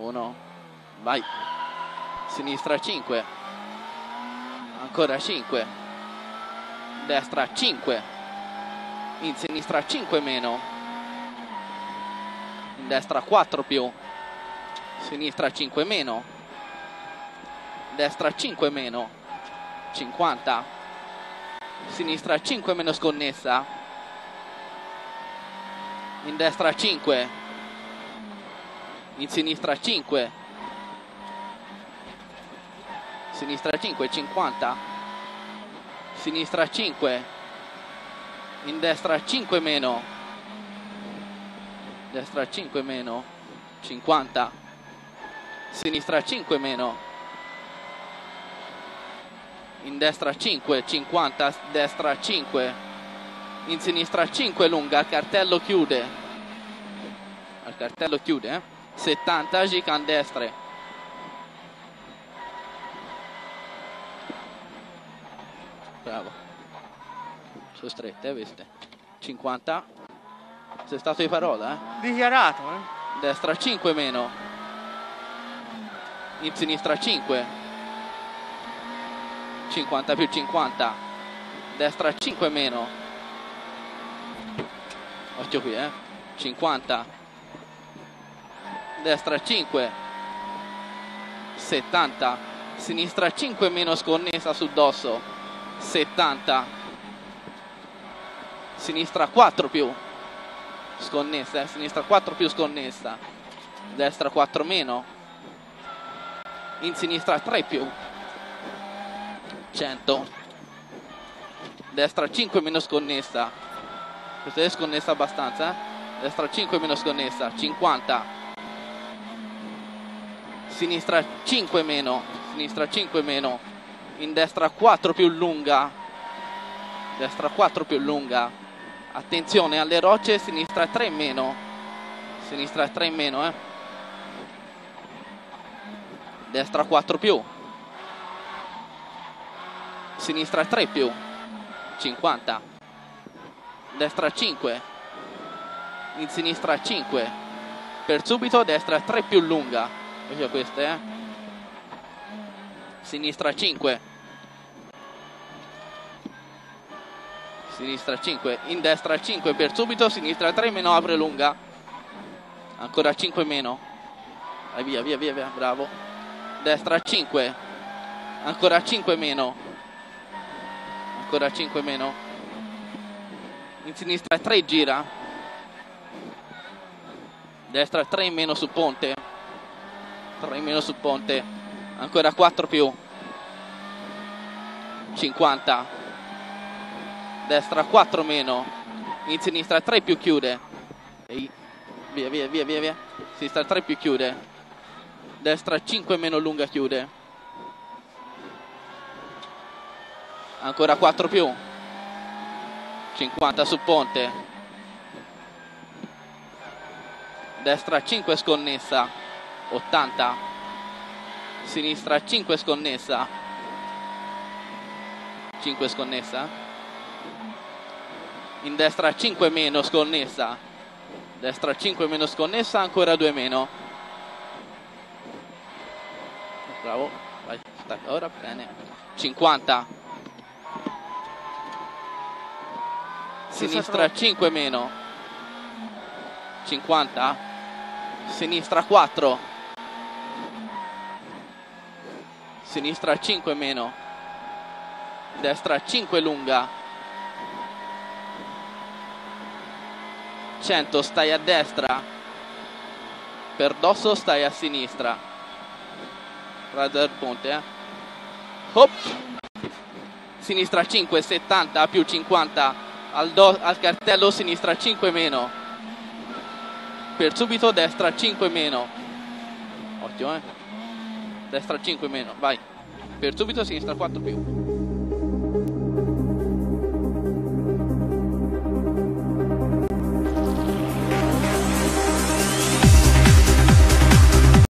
1, vai, sinistra 5, ancora 5, destra 5, in sinistra 5 meno, in destra 4 più, sinistra 5 meno, destra 5 meno, 50, sinistra 5 meno sconnessa, in destra 5, in sinistra 5, sinistra 5, 50, sinistra 5, in destra 5 meno, destra 5 meno, 50, sinistra 5 meno, in destra 5, 50, destra 5, in sinistra 5 lunga, al cartello chiude, 70, gican destre, bravo, sono strette, viste, 50, sei stato di parola, dichiarato, destra 5 meno, in sinistra 5, 50 più 50, destra 5 meno, occhio qui, 50, destra 5, 70, sinistra 5 meno sconnessa sul dosso, 70, sinistra 4 più sconnessa, sinistra 4 più sconnessa, destra 4 meno, in sinistra 3 più, 100, destra 5 meno sconnessa, questa è sconnessa abbastanza, destra 5 meno sconnessa, 50, sinistra 5 meno, in destra 4 più lunga, destra 4 più lunga, attenzione alle rocce, sinistra 3 meno, destra 4 più, sinistra 3 più, 50, destra 5, in sinistra 5, per subito, destra 3 più lunga, queste, sinistra 5, sinistra 5, in destra 5 per subito, sinistra 3 meno, apre lunga, ancora 5 meno, vai via, bravo, destra 5, ancora 5 meno, ancora 5 meno, in sinistra 3 gira, destra 3 in meno su ponte, 3 in meno su ponte, ancora 4 più, 50, destra 4 meno, in sinistra 3 più chiude, e via, sinistra 3 più chiude, destra 5 meno lunga chiude, ancora 4 più, 50 su ponte, destra 5 sconnessa, 80, sinistra 5 sconnessa, 5 sconnessa, in destra 5 meno sconnessa, destra 5 meno sconnessa, ancora 2 meno, bravo, vai, stacca ora, bene, 50, sinistra 5 meno, 50, sinistra 4, sinistra 5 meno, destra 5 lunga, 100, stai a destra, per dosso stai a sinistra, raso del ponte, hop, sinistra 5, 70 più 50, al cartello, sinistra 5 meno, per subito, destra 5 meno, ottimo, destra 5 meno, vai, per subito, sinistra 4 più,